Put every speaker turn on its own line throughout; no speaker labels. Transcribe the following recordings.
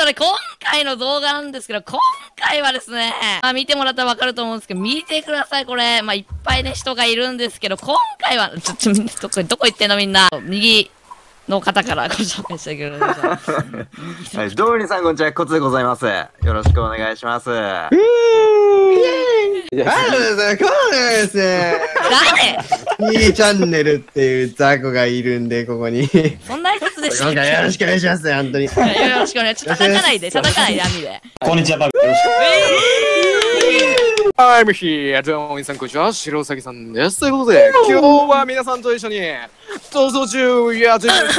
で今回の動画なんですけど、今回はですね、見てもらったらわかると思うんですけど、見てください、これ。いっぱいね、人がいるんですけど、今回は、どこ行ってんのみんな。右の方からご紹介してください。
はい、どうも皆さん、こんにちは、コツでございます。よろしくお願いします。
はい、皆さん、こうですね。
誰
2チャンネルっていう雑魚がいるんで、ここに。
そんな挨拶でしたっ
今回よろしくお願いします、本当に。
よろしくお願いします。叩かないで、網で。
こんにちは、バグ。よろしく。
はい、MC、どうも皆さん、こんにちは、白崎さんです。ということで、今日は皆さんと一緒に、逃走中やってみます。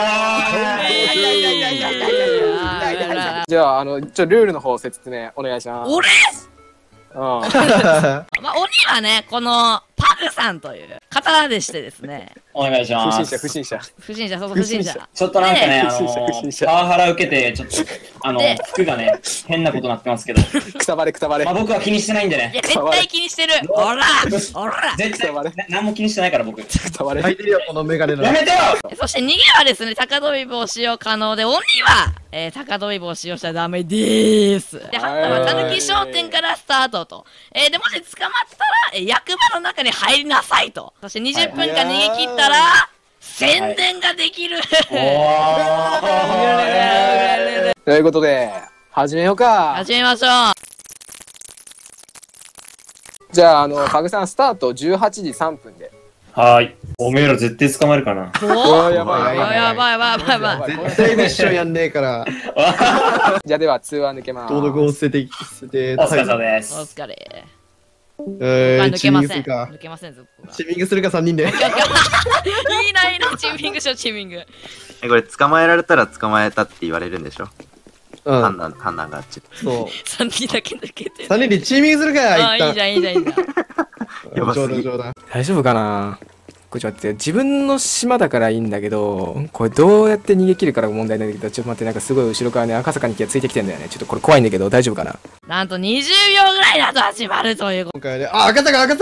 じゃあ、ルールの方説明お願いします。
俺
鬼
はね、この、パグさんという方でしてですね。
お願いします。
不審者。
不審者。
ちょっとなんかね、パワハラ受けて、ちょっと、服がね、変なことになってますけど。
くたばれ。
僕は気にしてないんでね。
いや、絶対気にしてる。おら
絶対、何も気にしてないから、僕。
くたばれ。
入ってるよ、このメガネの。
やめてよ。
そして逃げはですね、高飛び棒使用可能で、鬼は、高飛び棒使用したらダメでーす。で、ハンターはたぬき商店からスタートと。で、もし捕まったら、役場の中に入りなさいと。そして20分間逃げ切ったら、宣伝ができる。
ということで、始めようか。
始めましょう。
じゃあ、パグさん、スタート18時3分で。
はーい。おめえら絶対捕まるかな。
やばい。
絶対ミッションやんねえから。
じゃあ、では通話抜けます。
登録を捨てて、
お疲れ様で
お
す。
疲れ。
抜
抜けません。抜けませんぞ。
チミングするか3人で。
いいな、チーミングしよう、チーミング。
これ、捕まえられたら捕まえたって言われるんでしょ。
うん。
判断があっち。
そう。
3人だけ抜けてる。
3人でチーミングするか
あ、いいじゃん。
やばすぎ。
冗談。
大丈夫かな。これちょっと待って、自分の島だからいいんだけど、これどうやって逃げ切るから問題なんだけど、ちょっと待って、なんかすごい後ろからね、赤坂に来てついてきてんだよね。ちょっとこれ怖いんだけど、大丈夫かな。
なんと20秒ぐらいだと始まるということ。
今回ね、あ、赤坂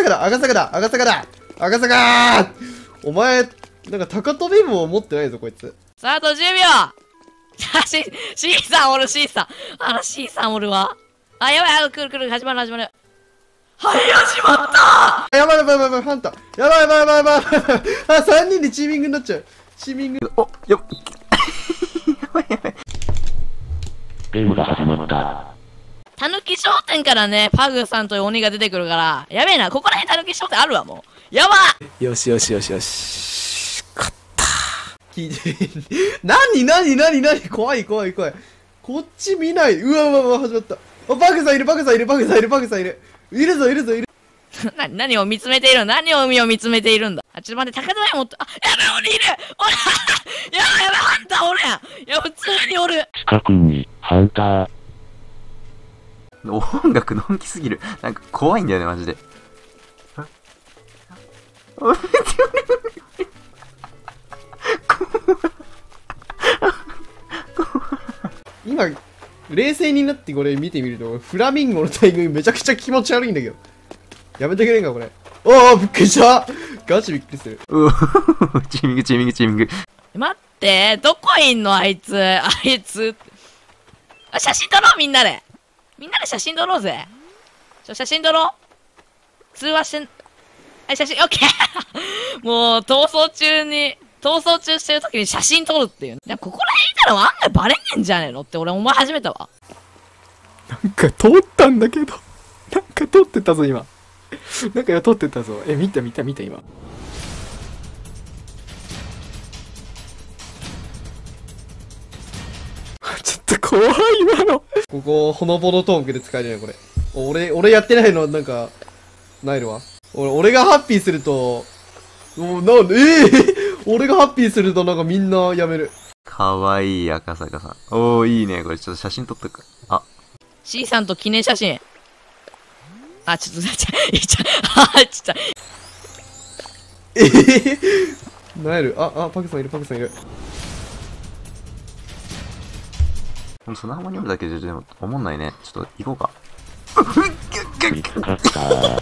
お前、なんか高飛び棒持ってないぞ、こいつ。
スタート10秒。C さんおる、C さん。C さんおるわ。あ、やばい、来る、始まる。はい、始まった
やばい、ハンター。やばい。あ、3人でチーミングになっちゃう。チーミング。
お、やばい。
ゲームが始まった。
たぬき商店からね、パグさんという鬼が出てくるから、やべえな、ここら辺たぬき商店あるわ、もう。やば
よし。勝った。
聞いて。何怖い。こっち見ない。うわ、始まった。あ、バグさんいる。いるぞ。
何を見つめているんだ。あ、ちょっと待って、高田もっと、あ、やばい、鬼いる。おらやばい、ハンターおるやん。いや、普通におる。
近くにハンター。
音楽のんきすぎる。なんか怖いんだよね、マジで。
今、冷静になってこれ見てみると、フラミンゴの大群めちゃくちゃ気持ち悪いんだけど。やめてくれんか、これ。おー、びっくりした。ガチびっくりする。
チーミング。
待って、どこいんのあいつ。あ、写真撮ろう、みんなで写真撮ろうぜ。写真撮ろう。通話してん、はい、写真、オッケーもう、逃走中してる時に写真撮るっていう。いや、ここら辺いたら案外バレねえんじゃねえのって俺思い始めたわ。
なんか通ったんだけど。なんか通ってたぞ、今。なんか通ってたぞ。見た、今。ちょっと怖い、今の。
ここ、ほのぼのトークで使えるよ、これ。俺やってないの、なんか、ないのわ。俺がハッピーすると、俺がハッピーするとなんかみんなやめる。
かわいい赤坂さん。おー、いいね。これちょっと写真撮っとく。あ。
C さんと記念写真。あ、ちょっと、
なえる。パクさんいる。
ほんと、その浜におるだけで、でも、思んないね。ちょっと、行こうか。
見つかった。
ちょっと待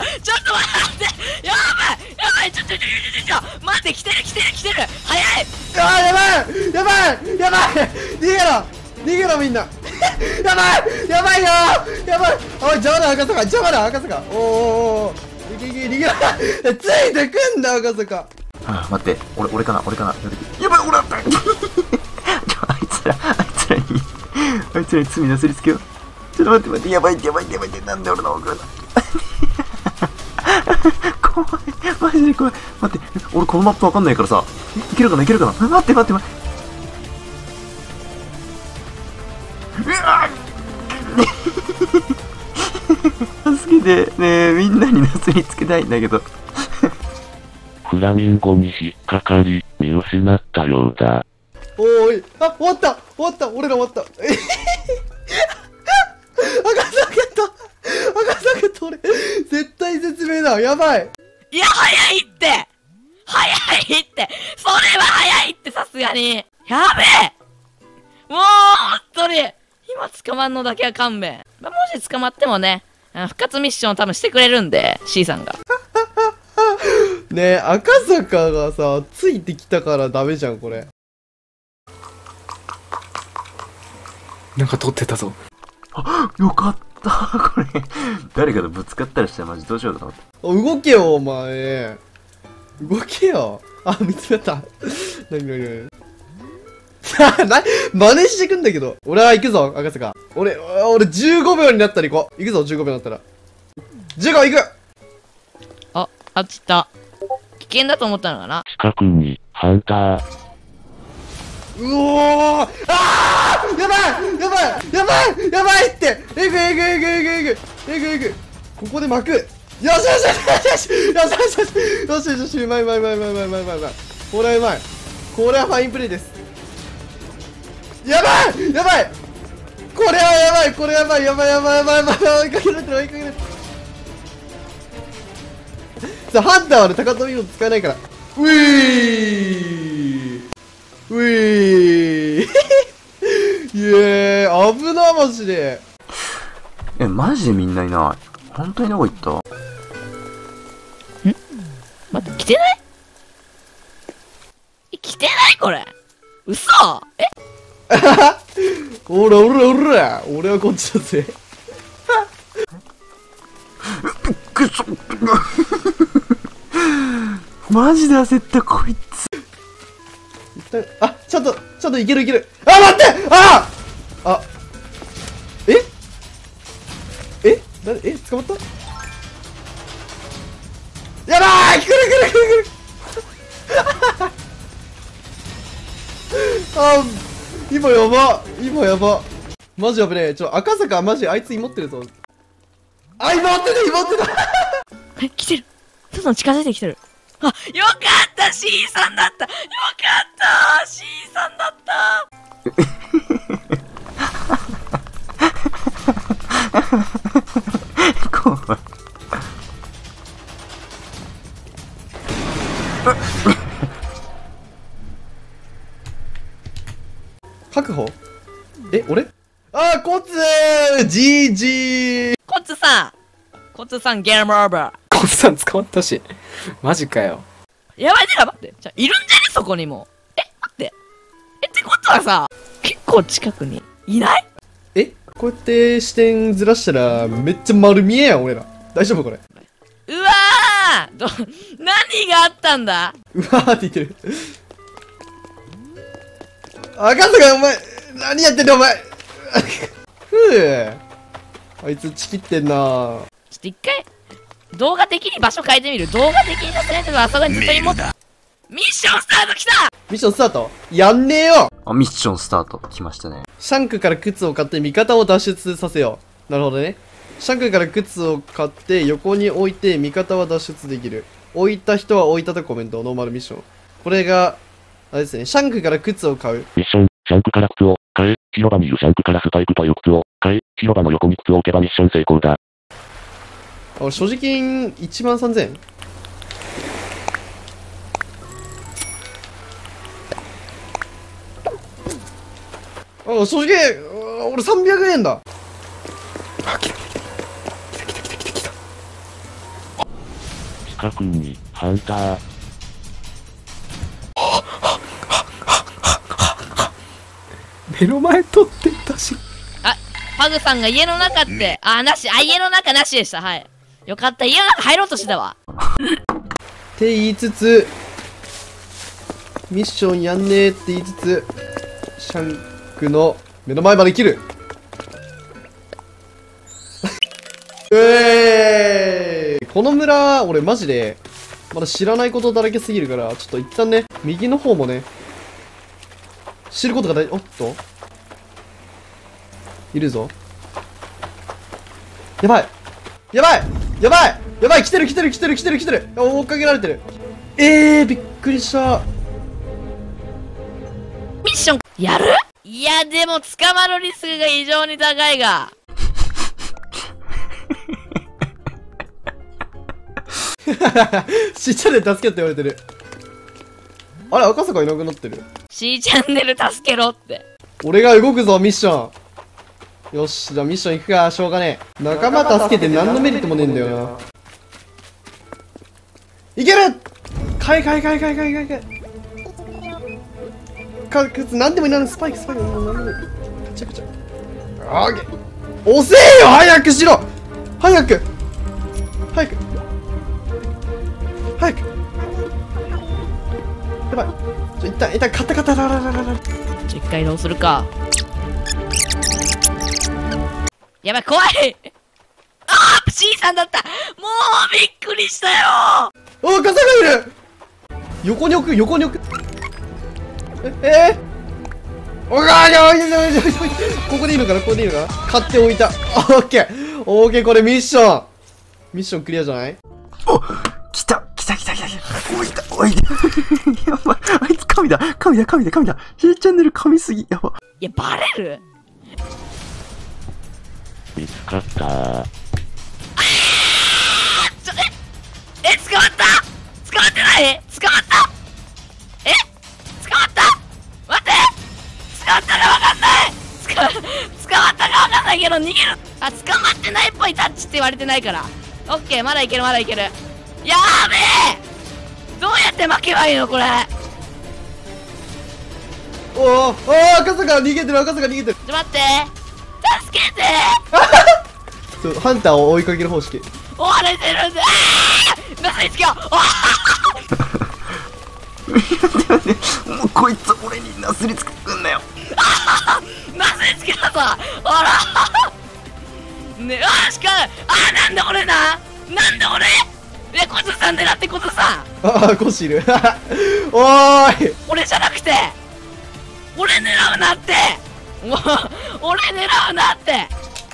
ってやばいちょ待って、来てる早い
あーやばいやばいやばい逃げろ逃げろみんなやばいやばいよやばいおい邪魔だ赤坂邪魔だ赤坂おーおーおーいけいけ逃げろついてくんだ赤坂
はあ、待って、俺かなやばい、俺だったあいつらに罪なすりつけよう。ちょっと待って、やばい、なんで俺の奥だ怖い、マジで怖い。待って、俺このマップわかんないからさ、いけるかな待って。うわ助けて、ねえ、みんなになすりつけたいんだけど。
フラミンゴに引っかかり、見失ったようだ。
おーいあ終わった俺ら終わった赤坂と俺絶対絶命だやばい
いや、早いってそれは早いってさすがにやべえもう本当に今捕まんのだけは勘弁。まあ、もし捕まってもね、復活ミッション多分してくれるんで、C さんが。
ねえ赤坂がさついてきたからダメじゃんこれ。
なんか撮ってたぞ。
よかったこれ誰かとぶつかったりしたらマジどうしようかと思って。
動けよお前動けよあ見つめたなに真似してくんだけど俺は行くぞ赤坂俺15秒になったら行こう行くぞ15秒になったら15行く
あっち行った。危険だと思ったのかな。
近くにハンター。
うおーあーやばいってえぐここで巻くよしうまいこれはうまいこれはファインプレーですやばいこれはやばい追いかけるさあハンターはね高飛びを使えないからウィーイエーイ危なマジで
マジでみんないない。本当にどこ行った？
待って、来てないこれ。嘘
おら俺はこっちだぜ
くそマジで焦ったこいつ。
あちょっといけるあ待って捕まったやばーい来る今やばマジやべねえ赤坂マジあいつ芋ってるぞ芋ってた
来てる。どんどん近づいてきてる。あ、よかった !C さんだった !C さんだった
怖い。
確保俺コツGG
コツさんゲームオーバー。
コツさん捕まったし。マジかよ。
やばい待って。いるんじゃねそこにも。待って。ってことはさ、結構近くにいない？
こうやって視点ずらしたらめっちゃ丸見えやん俺ら。大丈夫これ。
うわー何があったんだ？
うわーって言ってる。赤坂お前何やってんだお前ふぅあいつチキってんな。
ちょっと一回動画的に場所変えてみる。動画的にさせないとあそこにずっとに持ってミッションスタート来た。
ミッションスタートやんねえよ。
ミッションスタート来ましたね。
シャンクから靴を買って味方を脱出させよう。なるほどね。シャンクから靴を買って横に置いて味方は脱出できる。置いた人は置いたとコメント。ノーマルミッション。これがあれですね。シャンクから靴を買う。
ミッション、シャンクから靴を買え。広場にいるシャンクからスパイクという靴を買え。広場の横に靴を置けばミッション成功だ。
俺所持金13000。所持金俺300円だ。
近くにハンター。
目の前取ってたし。
パグさんが家の中って、なし。家の中なしでした。はい。よかった。家の中入ろうとしてたわ。
って言いつつ、ミッションやんねえって言いつつ、シャンクの目の前まで切る。この村、俺マジで、まだ知らないことだらけすぎるから、ちょっと一旦ね、右の方もね、知ることが大事。おっといるぞ。やばいやばいやばいやばい、来てる来てる来てる来てる来てる。追っかけられてる。びっくりした。
ミッション、やる？いや、でも捕まるリスクが異常に高いが。
しーちゃんで助けって言われてる。あれ、赤坂いなくなってる。
C チャンネル助けろって。
俺が動くぞ、ミッション。よし、じゃあミッション行くか。しょうがねえ。仲間助けて何のメリットもねえんだよな。いける！かいかいかいかいかいかいかい。なんでもいらない。スパイク、スパイク。なんでもいい。めちゃくちゃ。オーケー。押せよ！早くしろ！早く！早く！早く！やばい。一旦、カタカタラララララ。
一回どうするか。やばい、怖い。C さんだった。もうびっくりしたよ。
傘がいる。横に置く、横に置く。おがー、ここでいいのかな、ここでいいのかな。買っておいた。オッケー、オッケー。これミッションクリアじゃない？
お、来た。おいた。やばい。あいつ神だ。C チャンネル神すぎ。やば。
いや、バレる？
見つかったー。
捕まった？捕まってない？捕まった？捕まった？待って！捕まったかわかんない！捕まったかわかんないけど逃げる！捕まってないっぽいタッチって言われてないから。オッケー、まだいける。やーべえ！どうやって負けばいいのこれ。
赤坂逃げてる。
ちょっと待って！助けて！
ハンターを追いかける方式。
追われてるんだ。なさいつけよう。
もうこいつ俺になすりつくんなよ。
なすりつけたぞ。あらね、しかなんで俺コツさん狙ってコツさん。
コシいる。おーい、
俺じゃなくて俺狙うなって。もう俺狙うなって。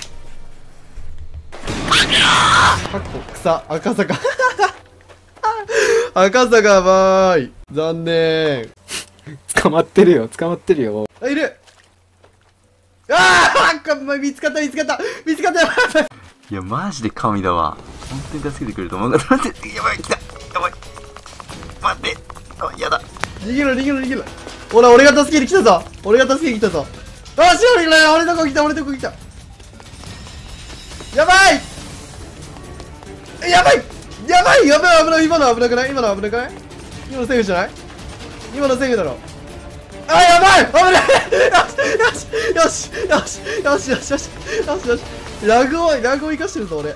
草、赤坂。赤坂ばーい。残念。
捕まってるよ。
いる。見つかった。
いや、マジで神だわ。本当に助けてくれると思う。待って、やばい、来た。やばい。待って。やだ。
逃げろ。ほら、俺が助けに来たぞ。知らない。俺のとこ来た。やばい。危ない。今の危なくない？今のセーフじゃない？今のセーフだろ。やばい！危ない！よし！ラグを生かしてるぞ、俺。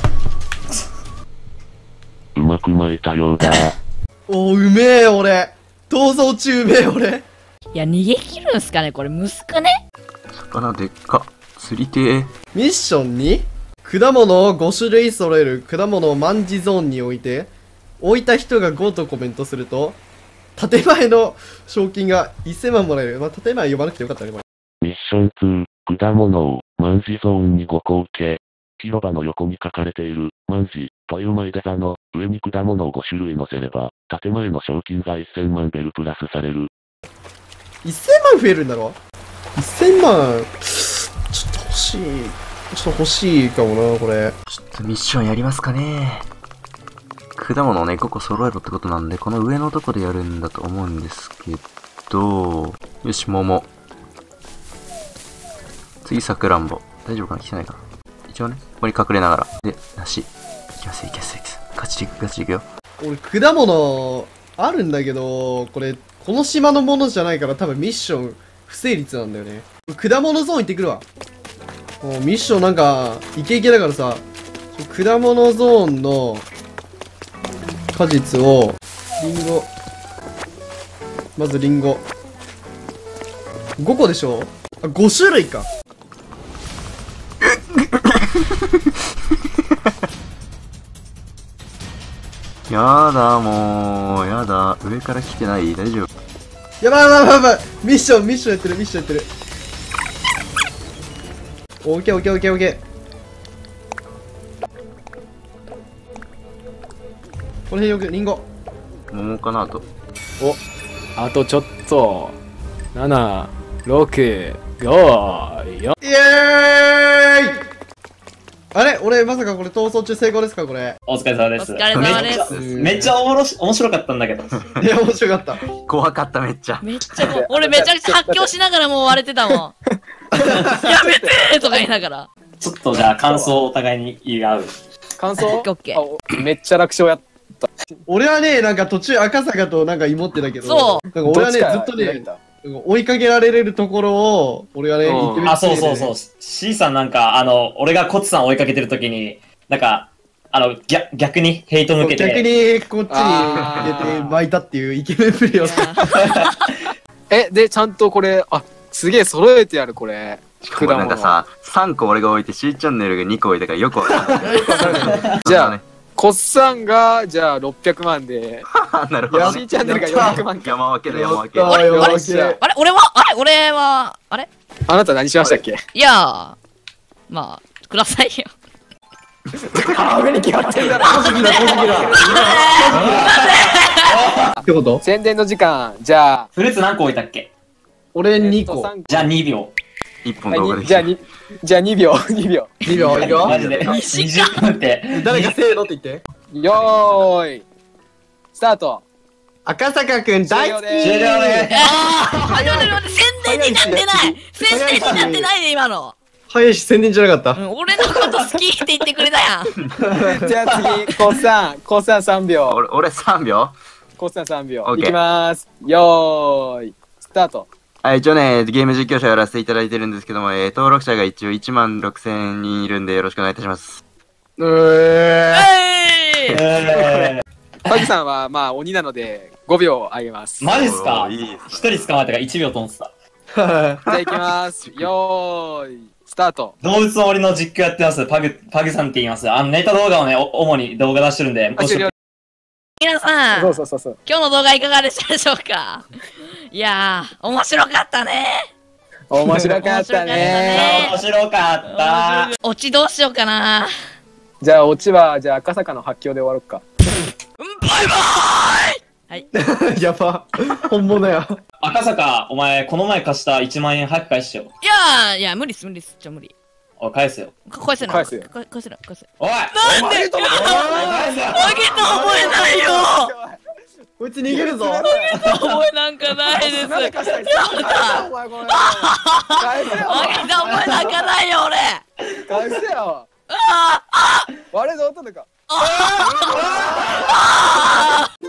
うまく巻いたようだ。
うめえ、俺。逃走中うめえ、俺。
いや、逃げ切るんすかねこれ。むすくね？
魚でっか。釣りてー。
ミッションに果物を5種類揃える果物を万事ゾーンに置いて、置いた人が5とコメントすると、建前の賞金が1000万もらえる。建前呼ばなくてよかったね、これ。
ミッション2、果物を万事ゾーンに5個置け。広場の横に書かれている万事という前出座の上に果物を5種類乗せれば、建前の賞金が1000万ベルプラスされる。
1000万増えるんだろ？ 1000 万、ちょっと欲しいかもな、これ。
ちょっとミッションやりますかね。果物をね、5個揃えろってことなんで、この上のとこでやるんだと思うんですけど、よし、桃。次、さくらんぼ。大丈夫かな？来てないかな？一応ね、ここに隠れながら。で、梨。いきます。ガチでいくよ。
俺、果物、あるんだけど、この島のものじゃないから多分ミッション不成立なんだよね。果物ゾーン行ってくるわ。もうミッションなんか、イケイケだからさ、果物ゾーンの果実を、リンゴ。まずリンゴ。5個でしょ？あ、5種類か。
やだ、もう。やだ。上から来てない？大丈夫？
やばいやばいやばい。ミッションやってる、ミッションやってる。オッケーオッケーオッケーオッケー。この辺よく、リンゴ。
桃かなと。
あとちょっと。7、6、5、4。
イエーイ。あれ俺まさかこれ逃走中成功ですかこれ。
お疲れ様です。
お疲れ様です。
めっちゃ面白かったんだけど。
いや、面白かった。
怖かっためっちゃ。
めっちゃもう、俺めちゃくちゃ発狂しながらもう割れてたもん。やめてーとか言いながら。
ちょっとじゃあ感想をお互いに言い合う。
感想
オッケー。
あめっちゃ楽勝やっ
俺はね、なんか途中赤坂となんか芋ってたけど。
そう
なんか俺はね、ずっとね、追いかけられるところを、俺はね、行ってみて、ね。
あ、そうそうそう。C さんなんか、俺がコツさん追いかけてるときに、なんか、逆にヘイト向けて。
逆にこっちに入れて巻いたっていうイケメンプレイをした。
で、ちゃんとこれ、あ、すげえ揃えてやる、これ。
しかもなんかさ、3個俺が置いて C チャンネルが2個置いたからよくわかんない。
じゃあ、コッサンが、じゃあ600万で、
なるほど。
C チャンネルが400万か。
山分けだ、山分け。
あれ
俺は、あれ
あなた何しましたっけ？
いやー、まあ、くださいよ。
上に決まってるだろ。
ってこと？
宣伝の時間、じゃあ、
フルーツ何個置いたっけ？
俺2個。
じゃあ2秒。
1本動画で
じゃあ2秒、2秒。
2秒、いくよ。
マジで。20分って。
誰がせーのって言って。
よーい、スタート。
赤坂くん大好き。
終了で
待って、宣伝になってない。宣伝になってないね、今の。
早いし宣伝じゃなかった。
俺のこと好きって言ってくれたやん。
じゃあ次、コッサン3秒。
俺3秒。
コッサン3秒。
オッケー
いきまーす。よーい、スタート。
一応ね、ゲーム実況者やらせていただいてるんですけども、登録者が一応16000人いるんでよろしくお願いいたします。
パグさんはまあ鬼なので5秒あげます。
マジっすか？
いいっす
1人捕まえたから1秒と思ってた。
じゃあいきます。よーい、スタート。
動物の森の実況やってます。パグさんって言います。ネタ動画をね、主に動画出してるんで、もし
皆さん、
そう。
今日の動画いかがでしたでしょうか？いやー、面白かったね。
面白かったね。
面白かった。
オチどうしようかな。
じゃあオチは、じゃあ赤坂の発狂で終わろうか。
バイバーイ。はい。
やば。本物や。
赤坂、お前、この前貸した1万円早く返してよ。
いや、無理っす。無理。
おい、返せよ。
返せない。
返せよ。
返せない。
おい
なんであげと思えないよ。
こいつ逃げるぞ。
覚えなんかないです。
なんで貸したりするの？お前ごめん。返せよ。
あげた覚えなんかないよ、俺。
返せよ。割れどうったのか。